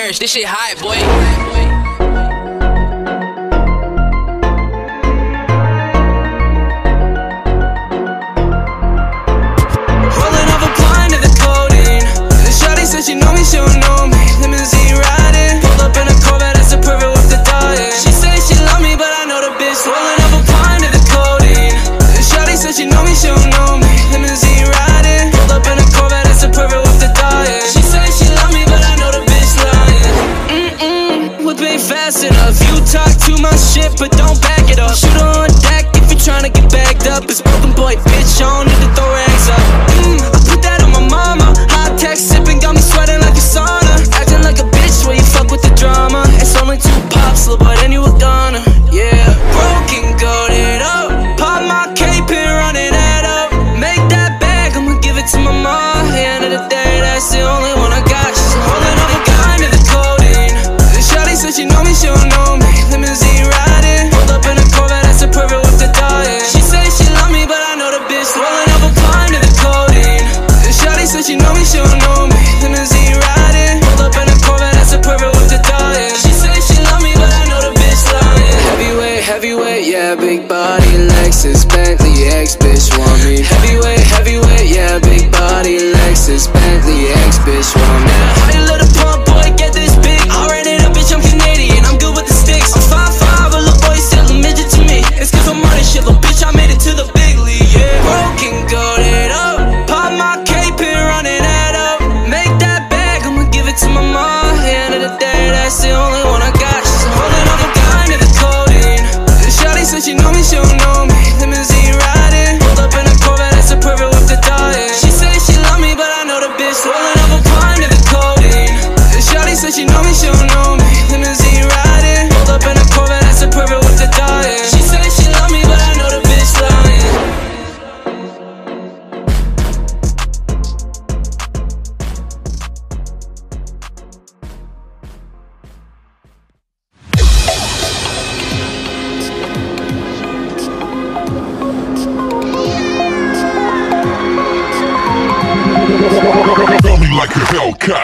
merch. This shit hot, boy. She know me, she don't know me. Limousine riding, pulled up in a Corvette, that's a perfect with the diet. She say she love me, but I know the bitch rolling up a pint of the codeine. Shawty said she know me, she don't know me. Limousine riding, pulled up in a Corvette, that's a perfect with the diet. She say she love me, but I know the bitch lying. Whip ain't fast enough. You talk too much shit, but don't back it up. Shoot her on deck if you tryna get bagged up. It's broken boy, bitch, I don't need to throw rags up. I put that on my mama. High tech sipping, got me sweating like a sauna. Acting like a bitch where you fuck with the drama. It's only 2 pops, little boy, then you a goner. Yeah, broken, goated up. Pop my cape and run it up. Make that bag, I'ma give it to my mom. At the end of the day, that's the only one I got. She's holding up a gun to the codeine. Shawty said she know me, she don't know me. Limousine riding, pulled up in a Corvette, that's a perfect with the diet. She say she love me, but I know the bitch rolling up a pint of the codeine. Shawty said she know me, she don't know me. Limousine riding, pulled up in a Corvette, that's a perfect with the diet. She say she love me, but I know the bitch lying. Heavyweight, heavyweight, yeah, big body, Lexus, Bentley, ex-bitch want me. Heavyweight, heavyweight, yeah, big body, Lexus, Bentley, ex-bitch want me. How you let a pump boy get this big? I ran it up, bitch, I'm Canadian, I'm good with the sticks. I'm 5'5", a little boy still a midget to me. It's cause I'm running shit, little bitch, I made it to the big league, yeah. Broken, goated up, pop my cape and run it up. Make that bag, I'ma give it to my mom. At the end of the day, that's the only one I got. She's holding up a gun to the codeine. Shawty said she know me, she don't know me. Limousine riding, pulled up in a Corvette, that's a perfect with the diet. She say she love me, but I know the bitch rolling up a pint of the codeine. Shawty said she know me, she don't know me. Limousine riding, pulled up in a Corvette, that's a perfect with the diet. She say she love me, but I know the bitch lying. Feel me like a Hellcat.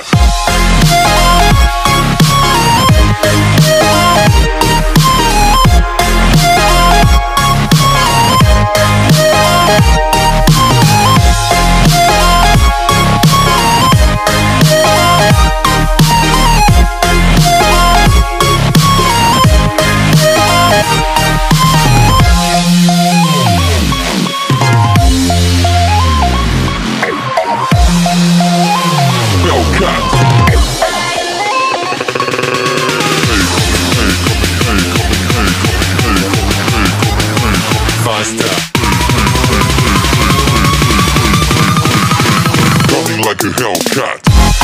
Running like a Hellcat.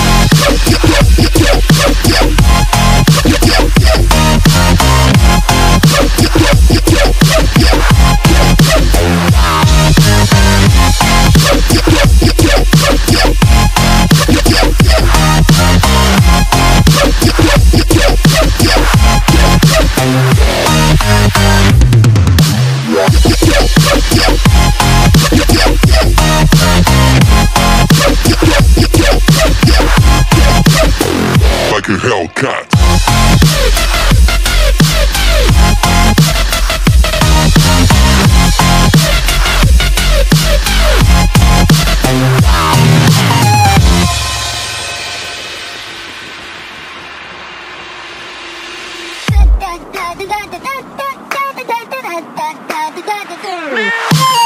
Like a Hellcat. Da da da da da da da da da da da da da da da.